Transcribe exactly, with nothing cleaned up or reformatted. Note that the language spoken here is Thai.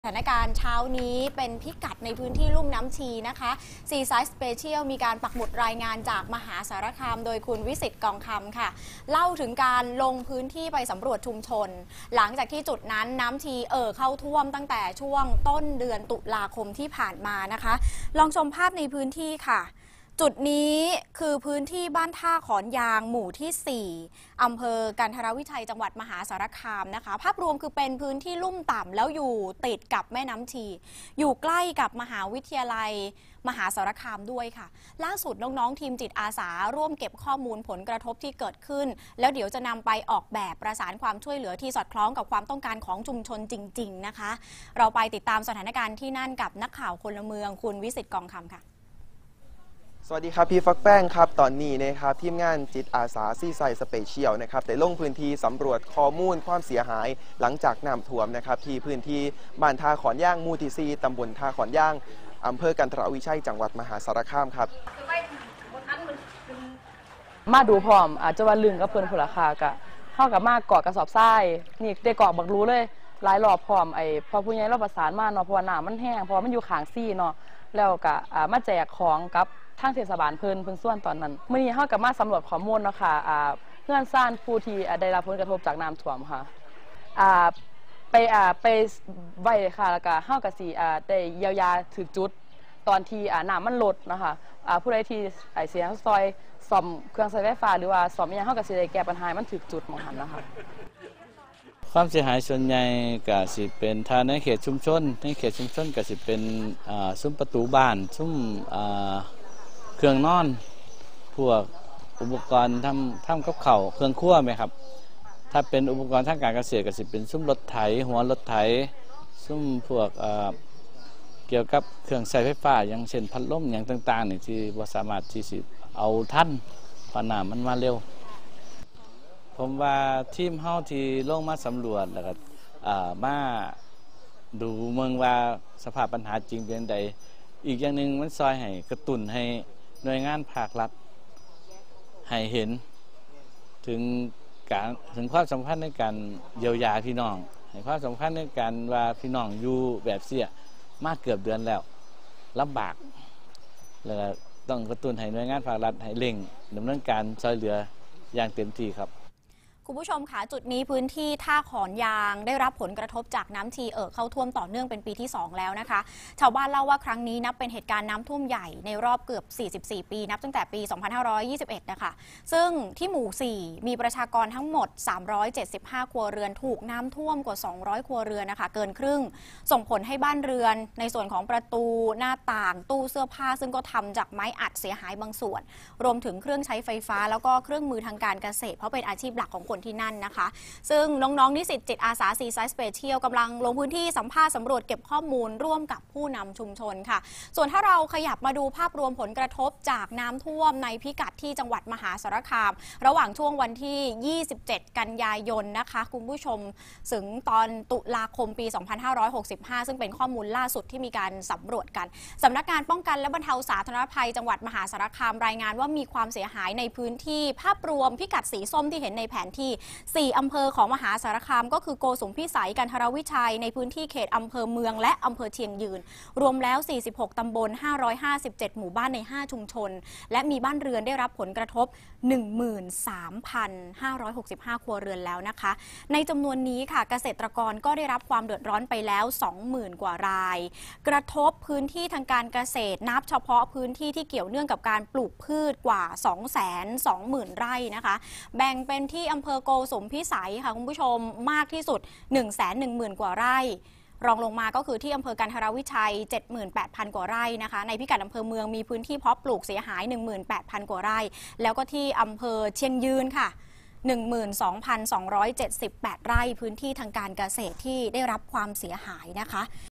สถานการณ์เช้านี้เป็นพิกัดในพื้นที่ลุ่มน้ำชีนะคะซีไซด์สเปเชียลมีการปักหมุดรายงานจากมหาสารคามโดยคุณวิสิตกองคำค่ะเล่าถึงการลงพื้นที่ไปสำรวจชุมชนหลังจากที่จุดนั้นน้ำชีเอ่อเข้าท่วมตั้งแต่ช่วงต้นเดือนตุลาคมที่ผ่านมานะคะลองชมภาพในพื้นที่ค่ะจุดนี้คือพื้นที่บ้านท่าขอนยางหมู่ที่สี่อำเภอกันทรวิชัยจังหวัดมหาสารคามนะคะภาพรวมคือเป็นพื้นที่ลุ่มต่ำแล้วอยู่ติดกับแม่น้ำชีอยู่ใกล้กับมหาวิทยาลัยมหาสารคามด้วยค่ะล่าสุดน้องๆทีมจิตอาสาร่วมเก็บข้อมูลผลกระทบที่เกิดขึ้นแล้วเดี๋ยวจะนำไปออกแบบประสานความช่วยเหลือที่สอดคล้องกับความต้องการของชุมชนจริงๆนะคะเราไปติดตามสถานการณ์ที่นั่นกับนักข่าวพลเมืองคุณวิสิตกองคำค่ะสวัสดีครับพี่ฟักแป้งครับตอนนี้นะครับทีมงานจิตอาสาซีไซสเปเชียลนะครับได้ลงพื้นที่สำรวจข้อมูลความเสียหายหลังจากน้ำท่วมนะครับที่พื้นที่บ้านท่าขอนย่างหมู่ที่สี่ตำบลท่าขอนย่างอำเภอกันทรวิชัยจังหวัดมหาสารคามครับมาดูพร้อมอาจจะว่าลึงกับเพื่อนผุนราคากะเข้ากับมาเกาะกระสอบทรายนี่ได้เกาะบักรู้เลยหลายรอบพร้อมไอ้พอผู้ใหญ่เราประสานมาเนาะเพราะว่าน้ำมันแห้งเพราะมันอยู่ข้างซี่เนาะแล้วก็มาแจกของกับทางเทศบาลเพิ่นเพิ่นส่วนตอนนั้นเมื่อนี้เข้ากับมาสำรวจข้อมูลเนาะค่ะเพื่อนซ่านผู้ที่ได้รับผลกระทบจากน้ำท่วมค่ะไปไปไว้ค่ะแล้วก็เข้ากับสีได้เยียวยาถึงจุดตอนที่น้ำมันลดนะคะผู้ใดที่เสียซอยซ่อมเครื่องใช้ไฟฟ้าหรือว่าซ่อมยังเข้ากับสีได้แก้ปัญหามันถึงจุดมองหันนะคะความเสียหายส่วนใหญ่ก็สิเป็นถ้าในเขตชุมชนในเขตชุมชนก็สิเป็นซุ้มประตูบ้านซุ้มเครื่องนอนพวกอุปกรณ์ทำทำกับข้าวเครื่องครัวไหมครับถ้าเป็นอุปกรณ์ทางการเกษตรก็สิเป็นซุ้มรถไถหัวรถไถซุ้มพวกเกี่ยวกับเครื่องใช้ไฟฟ้าอย่างเช่นพัดลมอย่างต่างๆนี่ที่ว่าสามารถที่สิเอาทันเพราะน้ำมันมาเร็วผมว่าทีมเฮาที่ลงมาสำรวจแล้วก็มาดูเมืองว่าสภาพปัญหาจริงเป็นใดอีกอย่างหนึ่งมันซอยให้กระตุ้นให้หน่วยงานภาครัฐให้เห็นถึงการถึงความสำคัญในการเยียวยาพี่น้องให้ความสำคัญในการว่าพี่น้องอยู่แบบเสียมากเกือบเดือนแล้วลำบากแล้วก็ต้องกระตุ้นให้หน่วยงานภาครัฐให้เร่งดำเนินการช่วยเหลืออย่างเต็มที่ครับคุณผู้ชมคะจุดนี้พื้นที่ท่าขอนยางได้รับผลกระทบจากน้ำชีเอ่อเข้าท่วมต่อเนื่องเป็นปีที่สองแล้วนะคะชาวบ้านเล่าว่าครั้งนี้นับเป็นเหตุการณ์น้ำท่วมใหญ่ในรอบเกือบสี่สิบสี่ปีนับตั้งแต่ปีสองพันห้าร้อยยี่สิบเอ็ดนะคะซึ่งที่หมู่สี่มีประชากรทั้งหมดสามร้อยเจ็ดสิบห้าครัวเรือนถูกน้ำท่วมกว่าสองร้อยครัวเรือนนะคะเกินครึ่งส่งผลให้บ้านเรือนในส่วนของประตูหน้าต่างตู้เสื้อผ้าซึ่งก็ทำจากไม้อัดเสียหายบางส่วนรวมถึงเครื่องใช้ไฟฟ้าแล้วก็เครื่องมือทางการเกษตรเพราะเป็นอาชีพหลักของคนที่นั่นนะคะซึ่งน้องๆนิสิตจิตอาสาซีไซส์สเปเชียลกำลังลงพื้นที่สัมภาษณ์สำรวจเก็บข้อมูลร่วมกับผู้นำชุมชนค่ะส่วนถ้าเราขยับมาดูภาพรวมผลกระทบจากน้ำท่วมในพิกัดที่จังหวัดมหาสารคามระหว่างช่วงวันที่ยี่สิบเจ็ดกันยายนนะคะคุณผู้ชมถึงตอนตุลาคมปีสองพันห้าร้อยหกสิบห้าซึ่งเป็นข้อมูลล่าสุดที่มีการสำรวจกันสำนักงานป้องกันและบรรเทาสาธารณภัยจังหวัดมหาสารคามรายงานว่ามีความเสียหายในพื้นที่ภาพรวมพิกัดสีส้มที่เห็นในแผนที่สี่อำเภอของมหาสารคามก็คือโกสุมพิสัยกันทรวิชัยในพื้นที่เขตอำเภอเมืองและอำเภอเชียงยืนรวมแล้วสี่สิบหกตำบลห้าร้อยห้าสิบเจ็ดหมู่บ้านในห้าชุมชนและมีบ้านเรือนได้รับผลกระทบ หนึ่งหมื่นสามพันห้าร้อยหกสิบห้า ครัวเรือนแล้วนะคะในจำนวนนี้ค่ะเกษตรกรก็ได้รับความเดือดร้อนไปแล้ว สองหมื่น กว่ารายกระทบพื้นที่ทางการเกษตรนับเฉพาะพื้นที่ที่เกี่ยวเนื่องกับการปลูกพืชกว่า สองแสนสองหมื่น ไร่นะคะแบ่งเป็นที่อำเภอโกสุมพิสัยค่ะคุณผู้ชมมากที่สุด หนึ่งแสนหนึ่งหมื่น กว่าไร่รองลงมาก็คือที่อำเภอกันทรวิชัย เจ็ดหมื่นแปดพัน กว่าไร่นะคะในพิกัดอำเภอเมืองมีพื้นที่เพาะปลูกเสียหาย หนึ่งหมื่นแปดพัน กว่าไร่แล้วก็ที่อำเภอเชียงยืนค่ะ หนึ่งหมื่นสองพันสองร้อยเจ็ดสิบแปด ไร่พื้นที่ทางการเกษตรที่ได้รับความเสียหายนะคะ